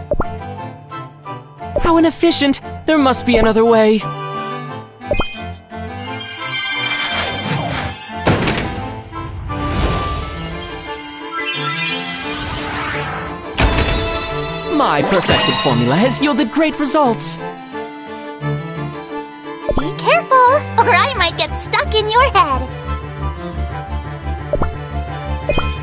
How inefficient! There must be another way. My perfected formula has yielded great results. Be careful, or I might get stuck in your head.